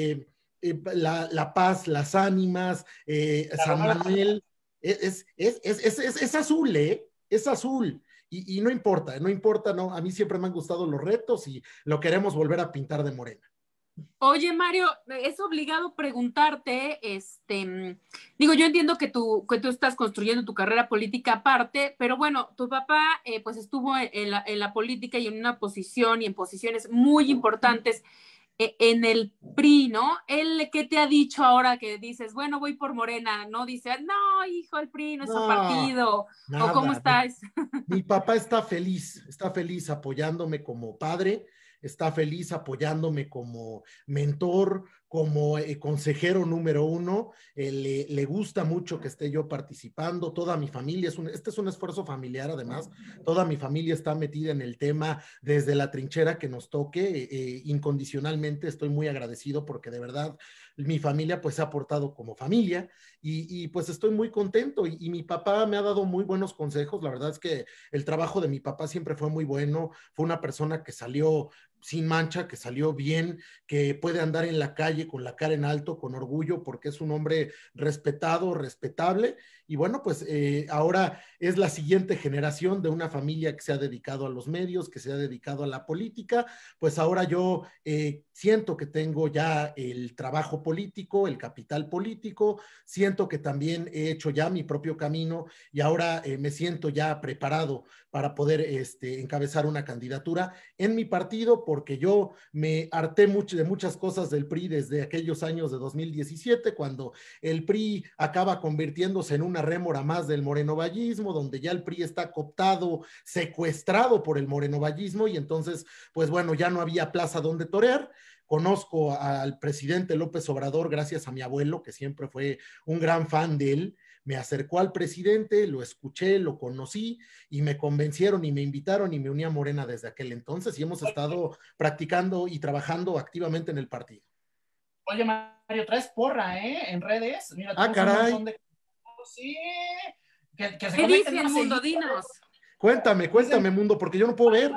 la Paz, Las Ánimas, San Manuel, es azul, es azul. Y no importa, no, a mí siempre me han gustado los retos y lo queremos volver a pintar de morena. Oye, Mario, es obligado preguntarte, digo, yo entiendo que tú estás construyendo tu carrera política aparte, pero bueno, tu papá pues estuvo en la política y en una posición y en posiciones muy importantes en el PRI, ¿no? ¿Él qué te ha dicho ahora que dices, bueno, voy por Morena? ¿No? Dice, no, hijo, el PRI no es un partido, nada, ¿o cómo estás? Mi papá está feliz apoyándome como padre, está feliz apoyándome como mentor, como consejero número 1, le gusta mucho que esté yo participando, toda mi familia, este es un esfuerzo familiar además, toda mi familia está metida en el tema desde la trinchera que nos toque, incondicionalmente estoy muy agradecido porque de verdad mi familia pues se ha portado como familia y pues estoy muy contento y mi papá me ha dado muy buenos consejos. La verdad es que el trabajo de mi papá siempre fue muy bueno, fue una persona que salió sin mancha, que salió bien, que puede andar en la calle con la cara en alto, con orgullo, porque es un hombre respetado, respetable. Y bueno, pues ahora es la siguiente generación de una familia que se ha dedicado a los medios, que se ha dedicado a la política. Pues ahora yo siento que tengo ya el trabajo político, el capital político, siento que también he hecho ya mi propio camino y ahora me siento ya preparado para poder encabezar una candidatura en mi partido, porque yo me harté mucho de muchas cosas del PRI desde aquellos años de 2017, cuando el PRI acaba convirtiéndose en una rémora más del morenovallismo, donde ya el PRI está cooptado, secuestrado por el morenovallismo, y entonces, pues bueno, ya no había plaza donde torear. Conozco al presidente López Obrador gracias a mi abuelo, que siempre fue un gran fan de él. Me acercó al presidente, lo escuché, lo conocí y me convencieron y me invitaron y me uní a Morena desde aquel entonces y hemos estado practicando y trabajando activamente en el partido. Oye, Mario, traes porra, ¿eh? En redes. Mira, caray. Un de... Sí. Que se ¿Qué dice el mundo? Dinos. Cuéntame, mundo, porque yo no puedo ver.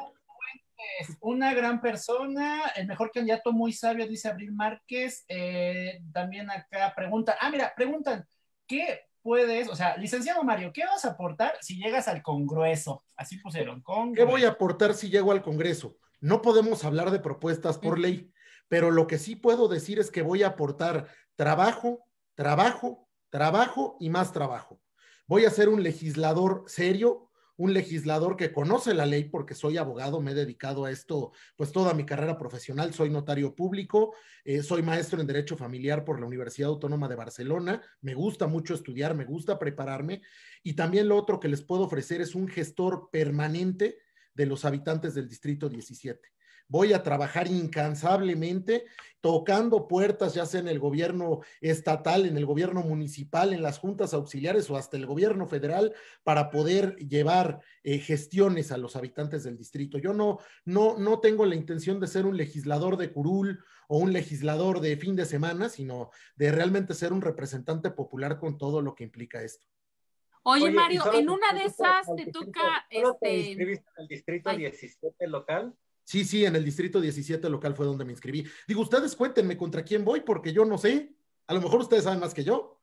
Una gran persona, el mejor candidato, muy sabio, dice Abril Márquez. También acá preguntan, ¿qué puedes, o sea, licenciado Mario, qué vas a aportar si llegas al Congreso? Así pusieron, Congreso. ¿Qué voy a aportar si llego al Congreso? No podemos hablar de propuestas por ley, pero lo que sí puedo decir es que voy a aportar trabajo, trabajo, trabajo y más trabajo. Voy a ser un legislador serio, un legislador que conoce la ley, porque soy abogado, me he dedicado a esto pues toda mi carrera profesional, soy notario público, soy maestro en Derecho Familiar por la Universidad Autónoma de Barcelona, me gusta mucho estudiar, me gusta prepararme, y también lo otro que les puedo ofrecer es un gestor permanente de los habitantes del Distrito 17. Voy a trabajar incansablemente, tocando puertas, ya sea en el gobierno estatal, en el gobierno municipal, en las juntas auxiliares o hasta el gobierno federal, para poder llevar gestiones a los habitantes del distrito. Yo no tengo la intención de ser un legislador de curul o un legislador de fin de semana, sino de realmente ser un representante popular con todo lo que implica esto. Oye Mario, en una de esas te toca... ¿Solo te inscribiste en el distrito 17 local? Sí, en el distrito 17 local fue donde me inscribí. Digo, ustedes cuéntenme contra quién voy, porque yo no sé. A lo mejor ustedes saben más que yo.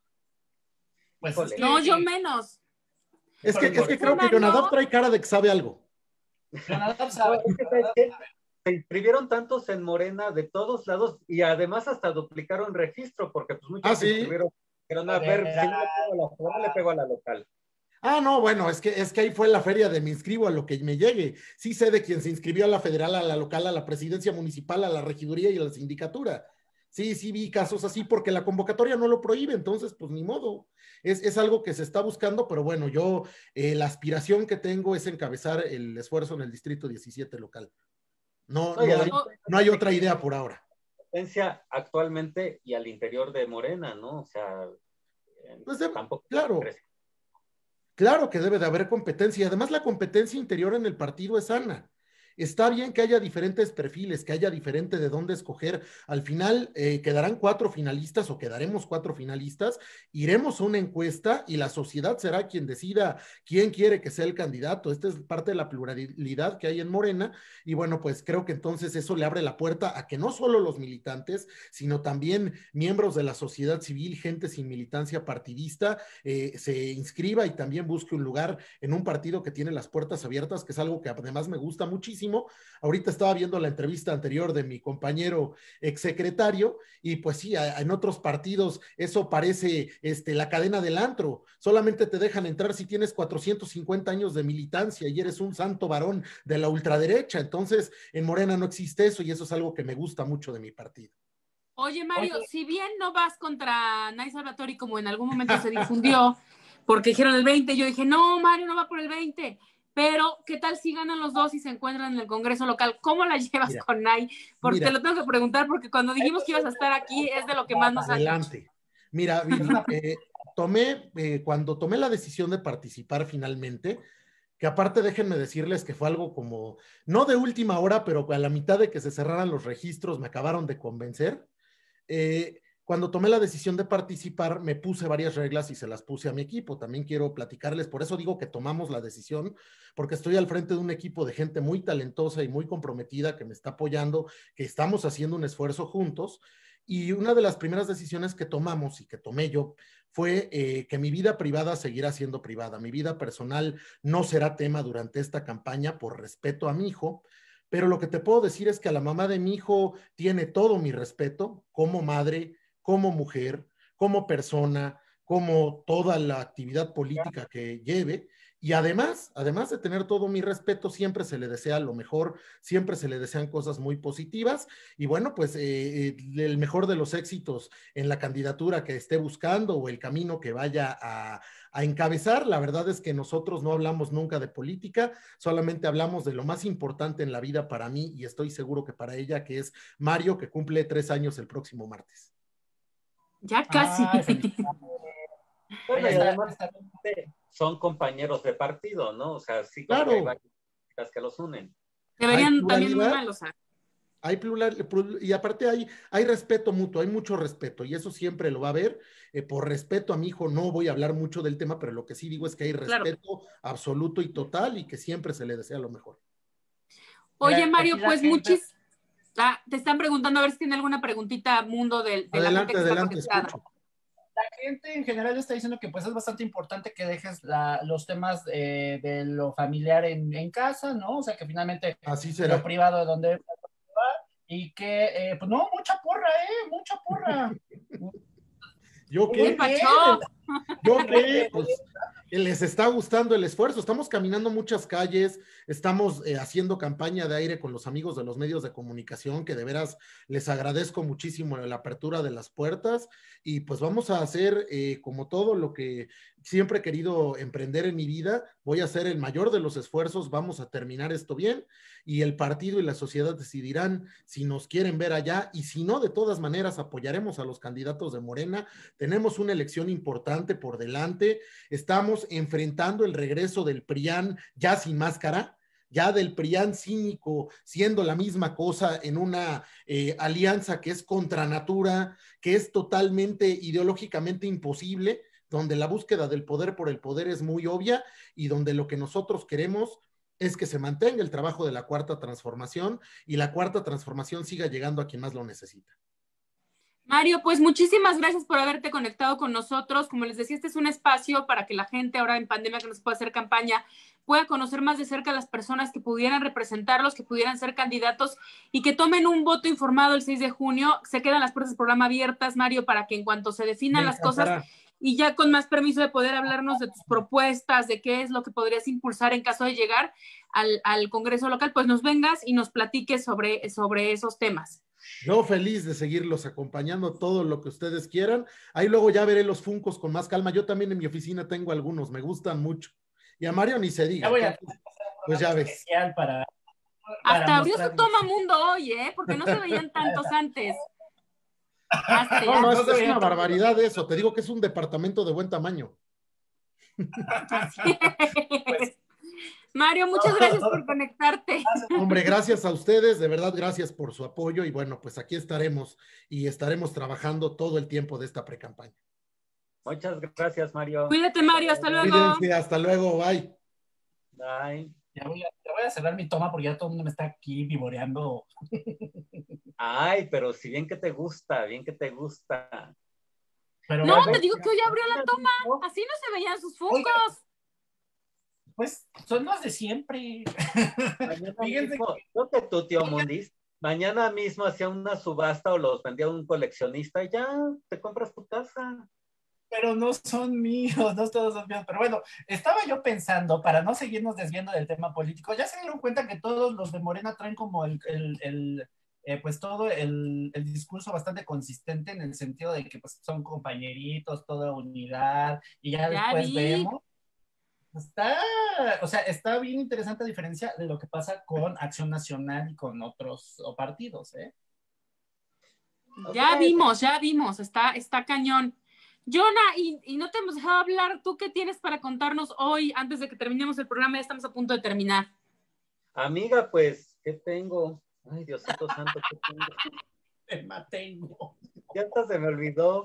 Pues no, yo menos. Es que creo que Jonadab trae cara de que sabe algo. Jonadab sabe. Se inscribieron tantos en Morena de todos lados y además hasta duplicaron registro, porque pues muchos se inscribieron. Pero a ver, si no le pego a la federal, le pego a la local. No, bueno, es que ahí fue la feria de me inscribo a lo que me llegue. Sí sé de quién se inscribió a la federal, a la local, a la presidencia municipal, a la regiduría y a la sindicatura. Sí vi casos así porque la convocatoria no lo prohíbe, entonces pues ni modo. Es algo que se está buscando, pero bueno, yo la aspiración que tengo es encabezar el esfuerzo en el distrito 17 local. No hay otra idea por ahora. Actualmente y al interior de Morena, ¿no? O sea, pues tampoco. Claro que debe de haber competencia. Además, la competencia interior en el partido es sana. Está bien que haya diferentes perfiles, que haya diferente de dónde escoger. Al final quedarán 4 finalistas o quedaremos 4 finalistas, iremos a una encuesta y la sociedad será quien decida quién quiere que sea el candidato. Esta es parte de la pluralidad que hay en Morena y bueno, pues creo que entonces eso le abre la puerta a que no solo los militantes, sino también miembros de la sociedad civil, gente sin militancia partidista, se inscriba y también busque un lugar en un partido que tiene las puertas abiertas, que es algo que además me gusta muchísimo. Ahorita estaba viendo la entrevista anterior de mi compañero exsecretario y pues sí, en otros partidos eso parece la cadena del antro. Solamente te dejan entrar si tienes 450 años de militancia y eres un santo varón de la ultraderecha. Entonces, en Morena no existe eso y eso es algo que me gusta mucho de mi partido. Oye, Mario, si bien no vas contra Nay Salvatori como en algún momento se difundió, porque dijeron el 20, yo dije, no, Mario no va por el 20. Pero, ¿qué tal si ganan los dos y se encuentran en el Congreso local? ¿Cómo la llevas con Nay? Porque te lo tengo que preguntar, porque cuando dijimos que ibas a estar aquí es de lo que más nos ha dicho. Mira, cuando tomé la decisión de participar finalmente, que aparte déjenme decirles que fue algo como, no de última hora, pero a la mitad de que se cerraran los registros me acabaron de convencer. cuando tomé la decisión de participar, me puse varias reglas y se las puse a mi equipo. También quiero platicarles, por eso digo que tomamos la decisión, porque estoy al frente de un equipo de gente muy talentosa y muy comprometida que me está apoyando, que estamos haciendo un esfuerzo juntos. Y una de las primeras decisiones que tomamos y que tomé yo fue que mi vida privada seguirá siendo privada. Mi vida personal no será tema durante esta campaña por respeto a mi hijo, pero lo que te puedo decir es que a la mamá de mi hijo tiene todo mi respeto como madre, como mujer, como persona, como toda la actividad política que lleve. Y además de tener todo mi respeto, siempre se le desea lo mejor, siempre se le desean cosas muy positivas. Y bueno, pues el mejor de los éxitos en la candidatura que esté buscando o el camino que vaya a encabezar. La verdad es que nosotros no hablamos nunca de política, solamente hablamos de lo más importante en la vida para mí y estoy seguro que para ella, que es Mario, que cumple 3 años el próximo martes. Ya casi. Bueno, y además son compañeros de partido, ¿no? O sea, sí, como claro, que hay varias que los unen. Deberían también muy mal, o sea. Hay plural, y aparte hay respeto mutuo, hay mucho respeto, y eso siempre lo va a haber. Por respeto a mi hijo no voy a hablar mucho del tema, pero lo que sí digo es que hay respeto absoluto y total y que siempre se le desea lo mejor. Oye, Mario, pues te están preguntando a ver si tiene alguna preguntita, Mundo, de la gente que está conectada. Escucho. La gente en general está diciendo que pues es bastante importante que dejes los temas de lo familiar en casa, ¿no? O sea, que finalmente así será. Lo privado de donde va y que, pues no, mucha porra. ¿Yo qué? Pues les está gustando el esfuerzo. Estamos caminando muchas calles, estamos haciendo campaña de aire con los amigos de los medios de comunicación, que de veras les agradezco muchísimo la apertura de las puertas, y pues vamos a hacer como todo lo que siempre he querido emprender en mi vida. Voy a hacer el mayor de los esfuerzos, vamos a terminar esto bien, y el partido y la sociedad decidirán si nos quieren ver allá, y si no, de todas maneras apoyaremos a los candidatos de Morena. Tenemos una elección importante por delante, estamos enfrentando el regreso del PRIAN ya sin máscara, ya del PRIAN cínico, siendo la misma cosa en una alianza que es contra natura, que es totalmente ideológicamente imposible, donde la búsqueda del poder por el poder es muy obvia y donde lo que nosotros queremos es que se mantenga el trabajo de la Cuarta Transformación y la Cuarta Transformación siga llegando a quien más lo necesita. Mario, pues muchísimas gracias por haberte conectado con nosotros. Como les decía, este es un espacio para que la gente ahora en pandemia que no se puede hacer campaña pueda conocer más de cerca a las personas que pudieran representarlos, que pudieran ser candidatos y que tomen un voto informado el 6 de junio. Se quedan las puertas del programa abiertas, Mario, para que en cuanto se definan las cosas y ya con más permiso de poder hablarnos de tus propuestas, de qué es lo que podrías impulsar en caso de llegar al Congreso local, pues nos vengas y nos platiques sobre esos temas. Yo feliz de seguirlos acompañando todo lo que ustedes quieran. Ahí luego ya veré los funcos con más calma. Yo también en mi oficina tengo algunos, me gustan mucho. Y a Mario ni se diga. Ya voy a pues ya ves. Hasta abrió su toma Mundo hoy, porque no se veían tantos antes. No, es una barbaridad eso. Te digo que es un departamento de buen tamaño. Pues, Mario, muchas gracias por conectarte. Hombre, gracias a ustedes, de verdad, gracias por su apoyo y bueno, pues aquí estaremos y estaremos trabajando todo el tiempo de esta precampaña. Muchas gracias, Mario. Cuídate, Mario, hasta luego. Cuídense, hasta luego, bye. Bye. Ya voy a cerrar mi toma porque ya todo el mundo me está aquí vivoreando. Ay, pero si bien que te gusta, bien que te gusta. Pero no, te digo que hoy abrió la toma, así no se veían sus funcos. Pues son los de siempre. Creo que tu tío Mundis, mañana mismo hacía una subasta o los vendía un coleccionista y ya te compras tu casa. Pero no son míos, no todos son míos. Pero bueno, estaba yo pensando, para no seguirnos desviando del tema político, ya se dieron cuenta que todos los de Morena traen como pues todo el discurso bastante consistente en el sentido de que pues son compañeritos, toda unidad, y ya después vemos. Está bien interesante a diferencia de lo que pasa con Acción Nacional y con otros partidos, Ya vimos, está cañón. Jonah, y no te hemos dejado hablar, ¿tú qué tienes para contarnos hoy antes de que terminemos el programa? Ya estamos a punto de terminar. Amiga, pues, ¿qué tengo? Ay, Diosito santo, ¿qué tengo? Tema tengo. Ya hasta se me olvidó.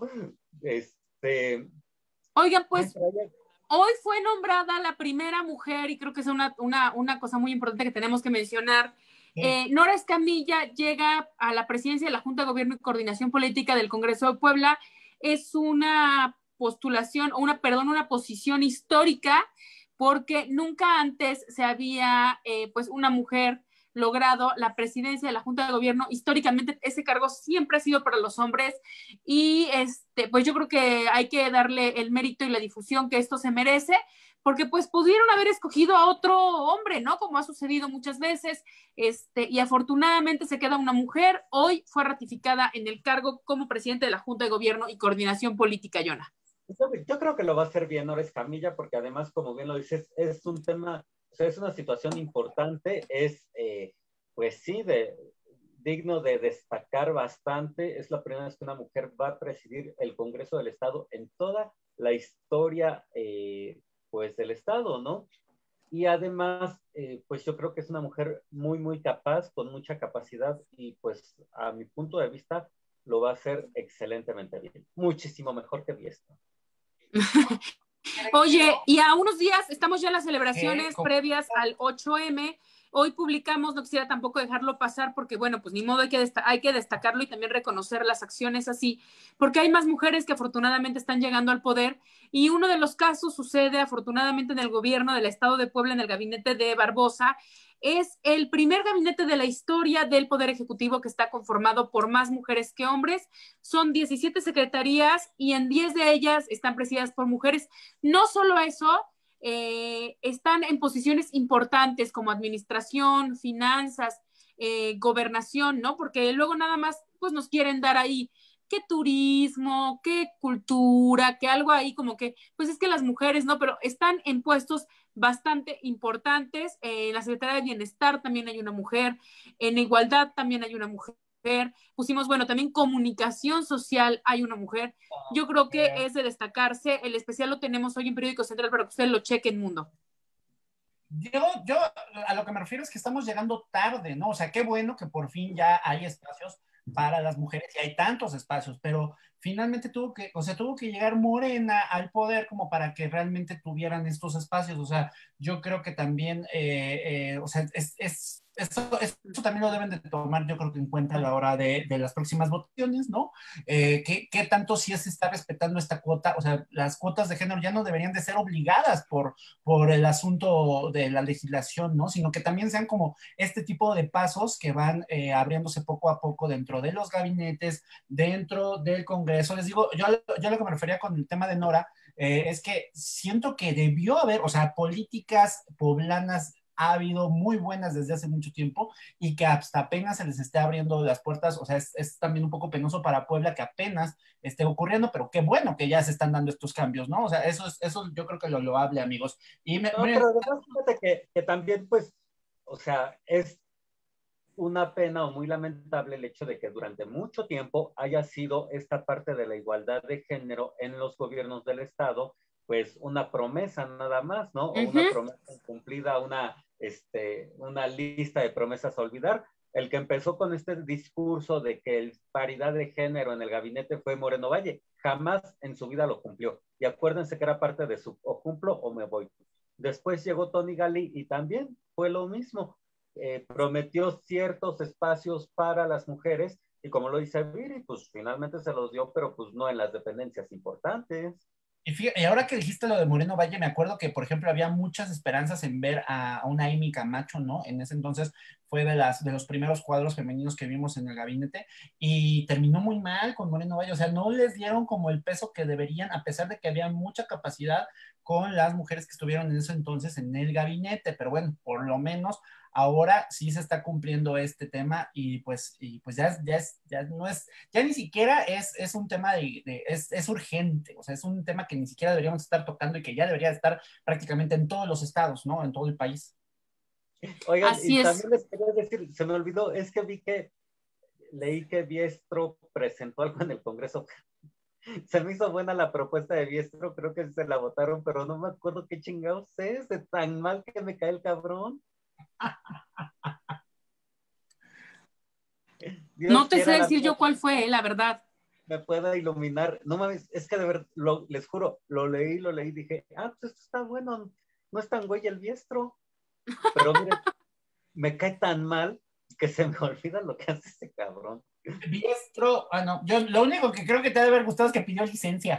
Oigan, pues hoy fue nombrada la primera mujer, y creo que es una cosa muy importante que tenemos que mencionar. Nora Escamilla llega a la presidencia de la Junta de Gobierno y Coordinación Política del Congreso de Puebla. Es una postulación, una posición histórica, porque nunca antes se había, pues, una mujer logrado la presidencia de la Junta de Gobierno. Históricamente ese cargo siempre ha sido para los hombres, y pues yo creo que hay que darle el mérito y la difusión que esto se merece, porque pues pudieron haber escogido a otro hombre, ¿no? Como ha sucedido muchas veces, y afortunadamente se queda una mujer. Hoy fue ratificada en el cargo como presidente de la Junta de Gobierno y Coordinación Política, Yona. Yo creo que lo va a hacer bien Nora Escamilla, porque además, como bien lo dices, es un tema, o sea, es una situación importante, pues sí, digno de destacar bastante. Es la primera vez que una mujer va a presidir el Congreso del Estado en toda la historia, pues, del Estado, ¿no? Y además, pues yo creo que es una mujer muy, muy capaz, con mucha capacidad, y pues a mi punto de vista lo va a hacer excelentemente bien, muchísimo mejor que Biestro. Oye, y a unos días estamos ya en las celebraciones previas al 8M. Hoy publicamos, no quisiera tampoco dejarlo pasar, porque bueno, pues ni modo, hay que destacarlo y también reconocer las acciones así, porque hay más mujeres que afortunadamente están llegando al poder, y uno de los casos sucede afortunadamente en el gobierno del Estado de Puebla, en el gabinete de Barbosa. Es el primer gabinete de la historia del Poder Ejecutivo que está conformado por más mujeres que hombres. Son 17 secretarías, y en 10 de ellas están presididas por mujeres. No solo eso, están en posiciones importantes como administración, finanzas, gobernación, ¿no? Porque luego nada más pues nos quieren dar ahí qué turismo, qué cultura, que algo ahí como que, pues es que las mujeres, ¿no? Pero están en puestos bastante importantes. En la Secretaría de Bienestar también hay una mujer, en Igualdad también hay una mujer. Pusimos, bueno, también Comunicación Social hay una mujer. Yo creo que es de destacarse. El especial lo tenemos hoy en Periódico Central para que usted lo cheque en Mundo. Yo a lo que me refiero es que estamos llegando tarde, ¿no? O sea, qué bueno que por fin ya hay espacios para las mujeres, y hay tantos espacios, pero finalmente tuvo que llegar Morena al poder como para que realmente tuvieran estos espacios. O sea, yo creo que también, o sea, esto también lo deben de tomar, yo creo que en cuenta a la hora de las próximas votaciones, ¿no? ¿Qué tanto sí se está respetando esta cuota? O sea, las cuotas de género ya no deberían de ser obligadas por el asunto de la legislación, ¿no? Sino que también sean como este tipo de pasos que van abriéndose poco a poco dentro de los gabinetes, dentro del Congreso. Les digo, yo a lo que me refería con el tema de Nora, es que siento que debió haber, o sea, políticas poblanas ha habido muy buenas desde hace mucho tiempo, y que hasta apenas se les esté abriendo las puertas. O sea, es también un poco penoso para Puebla que apenas esté ocurriendo, pero qué bueno que ya se están dando estos cambios, ¿no? O sea, eso yo creo que lo loable, amigos. Pero además, fíjate que también, pues, o sea, es una pena o muy lamentable el hecho de que durante mucho tiempo haya sido esta parte de la igualdad de género en los gobiernos del Estado, pues una promesa nada más, ¿no? O una promesa incumplida, una lista de promesas a olvidar. El que empezó con este discurso de que el paridad de género en el gabinete fue Moreno Valle. Jamás en su vida lo cumplió. Y acuérdense que era parte de su o cumplo o me voy. Después llegó Tony Gali y también fue lo mismo. Prometió ciertos espacios para las mujeres, y como lo dice Viri, pues finalmente se los dio, pero pues no en las dependencias importantes. Y ahora que dijiste lo de Moreno Valle, me acuerdo que, por ejemplo, había muchas esperanzas en ver a una Amy Camacho, ¿no? En ese entonces fue de los primeros cuadros femeninos que vimos en el gabinete, y terminó muy mal con Moreno Valle. O sea, no les dieron como el peso que deberían, a pesar de que había mucha capacidad con las mujeres que estuvieron en ese entonces en el gabinete. Pero bueno, por lo menos ahora sí se está cumpliendo este tema, y pues ya no es, ya ni siquiera es un tema es urgente. O sea, es un tema que ni siquiera deberíamos estar tocando, y que ya debería estar prácticamente en todos los estados, ¿no? En todo el país. Oigan, así y es. también les quería decir, se me olvidó, es que leí que Biestro presentó algo en el Congreso. Se me hizo buena la propuesta de Biestro, creo que se la votaron, pero no me acuerdo qué chingados es, de tan mal que me cae el cabrón. No te sé decir yo cuál fue, la verdad. me pueda iluminar. No mames, es que de verdad, les juro, lo leí, dije, pues esto está bueno, no es tan güey el Biestro. Pero mire, me cae tan mal que se me olvida lo que hace ese cabrón. Biestro, no, yo lo único que creo que te ha de haber gustado es que pidió licencia.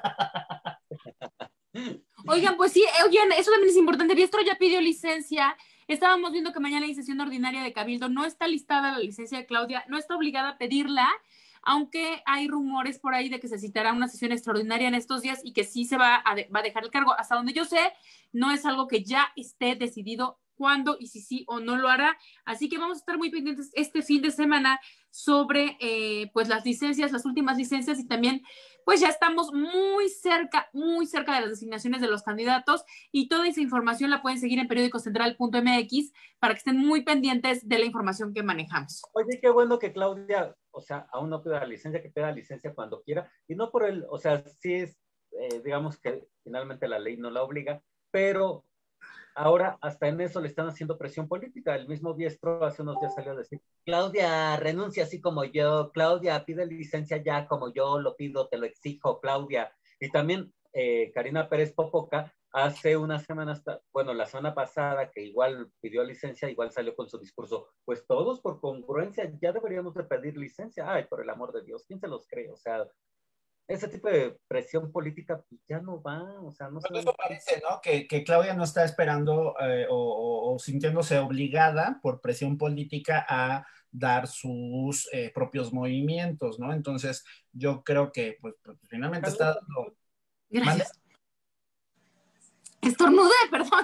Oigan, pues sí, oigan, eso también es importante. Biestro ya pidió licencia. Estábamos viendo que mañana hay sesión ordinaria de Cabildo. No está listada la licencia de Claudia, no está obligada a pedirla, aunque hay rumores por ahí de que se citará una sesión extraordinaria en estos días y que sí se va a dejar el cargo. Hasta donde yo sé, no es algo que ya esté decidido cuándo y si sí o no lo hará. Así que vamos a estar muy pendientes este fin de semana sobre pues las licencias, las últimas licencias, y también pues ya estamos muy cerca de las designaciones de los candidatos, y toda esa información la pueden seguir en periodicocentral.mx para que estén muy pendientes de la información que manejamos. Oye, qué bueno que Claudia, o sea, aún no pida la licencia, que pida licencia cuando quiera, y no por el, o sea, sí es, digamos que finalmente la ley no la obliga, pero ahora hasta en eso le están haciendo presión política. El mismo Biestro hace unos días salió a decir, Claudia, renuncia así como yo, Claudia, pide licencia ya como yo lo pido, te lo exijo, Claudia. Y también Karina Pérez Popoca hace unas semanas, bueno, la semana pasada, que igual pidió licencia, igual salió con su discurso, pues todos por congruencia ya deberíamos de pedir licencia. Ay, por el amor de Dios, ¿quién se los cree? O sea, ese tipo de presión política pues, ya no va, o sea, no se Eso parece, ¿no? Que Claudia no está esperando o sintiéndose obligada por presión política a dar sus propios movimientos, ¿no? Entonces, yo creo que, pues finalmente está dando... Gracias. Estornudé, perdón.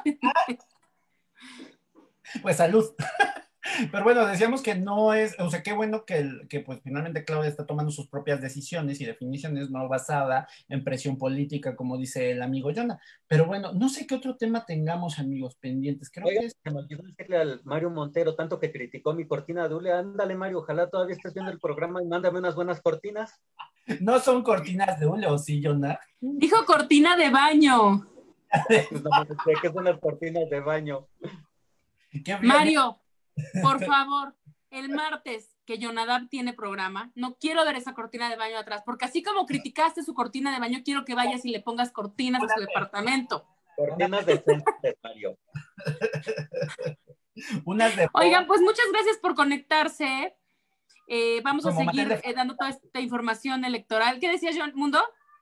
Pues salud. Pero bueno, decíamos que no es, o sea, qué bueno que pues finalmente Claudia está tomando sus propias decisiones y definiciones, no basada en presión política, como dice el amigo Jonah. Pero bueno, no sé qué otro tema tengamos, amigos, pendientes. Creo Oiga, que es... se me olvidó decirle al Mario Montero, tanto que criticó mi cortina de hule, ándale Mario, ojalá todavía estés viendo el programa y mándame unas buenas cortinas. No son cortinas de hule, ¿o sí, Jonah? Dijo cortina de baño. Pues no me sé qué son las cortinas de baño. Mario, por favor, el martes que Jonadab tiene programa, no quiero ver esa cortina de baño atrás, porque así como criticaste su cortina de baño, quiero que vayas y le pongas cortinas a su departamento. Cortinas decentes, Mario. Oigan, pues muchas gracias por conectarse. Vamos a seguir dando toda esta información electoral. ¿Qué decía John Mundo?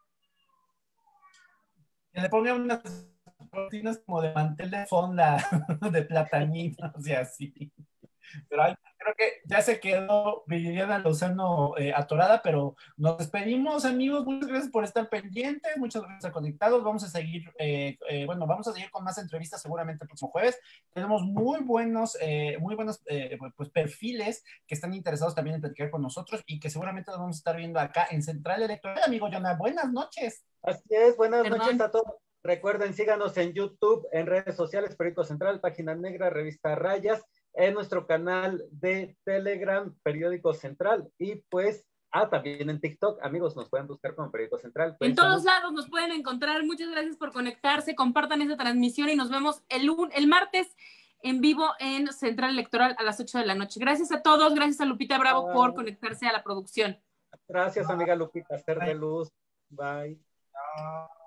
Que le pongan unas cortinas como de mantel de fonda, de plataninos y así. Pero creo que ya se quedó Viridiana Lozano atorada, pero nos despedimos, amigos. Muchas gracias por estar pendientes, muchas gracias por conectados. Vamos a seguir, vamos a seguir con más entrevistas seguramente el próximo jueves. Tenemos muy buenos pues, perfiles que están interesados también en platicar con nosotros y que seguramente nos vamos a estar viendo acá en Central Electoral. Amigo Jonah, buenas noches. Así es, buenas noches a todos. Recuerden, síganos en YouTube, en redes sociales, Periódico Central, Página Negra, Revista Rayas, en nuestro canal de Telegram, Periódico Central, y pues, también en TikTok, amigos, nos pueden buscar como Periódico Central. En todos lados nos pueden encontrar. Muchas gracias por conectarse, compartan esta transmisión y nos vemos el martes en vivo en Central Electoral a las 8 de la noche. Gracias a todos, gracias a Lupita Bravo por conectarse a la producción. Gracias, amiga Lupita, Ser de Luz. Bye.